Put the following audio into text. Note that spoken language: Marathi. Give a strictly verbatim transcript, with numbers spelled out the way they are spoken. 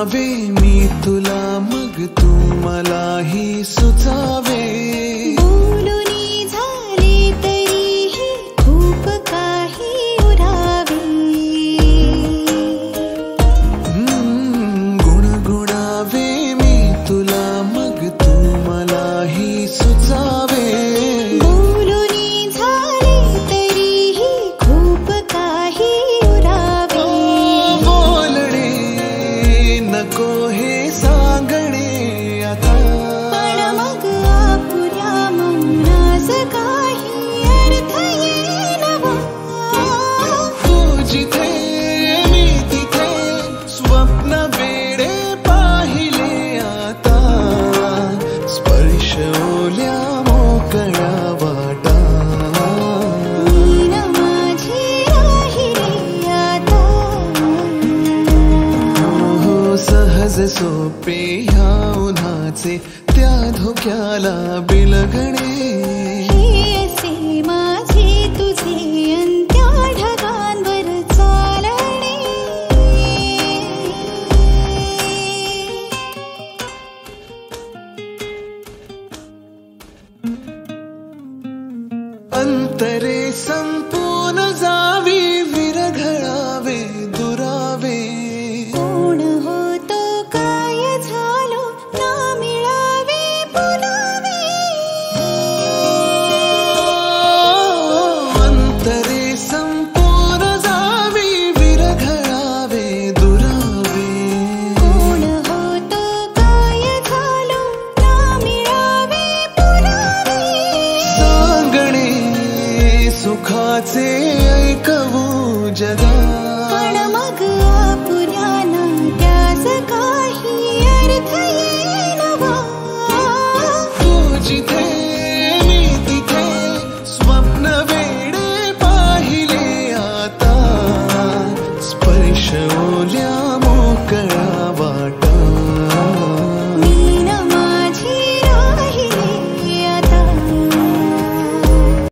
गुणगुणावे मी तुला मग तू मलाही सुचावे. बोलुनी झाले तरीही खूप काही उरावे. हम्म, गुणगुणावे मी तुला मग तू मलाही सुचावे. बोलुनी झाले तरीही खूप काही उरावे. बोलणे नको हे सांगणे आता, पण मग अपुऱ्या मौनास काही अर्थ येईना. तू जिथे मी तिथे स्वप्न वेडे पाहिले आता. स्पर्श ओल्या मोकळ्या वाटा, मीन माझी राहिली आता. हो सहज सोपे ह्या उन्हाचे त्या धोक्याला बिलगणे. हे असे माझे तुझे अंत्या ढगांवर चालणे. अंतरे संप